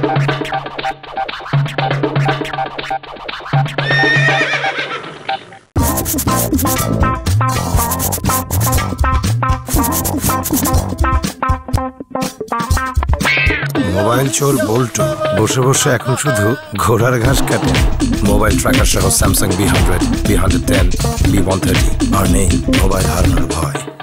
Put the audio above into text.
Mobile চোর বল্টু বসে বসে এখন শুধু ঘোড়ার ঘাস কাটে। মোবাইল ট্র্যাকার সহ স্যামসাং B100, B110, B130 আর নেই মোবাইল হারানোর ভয়।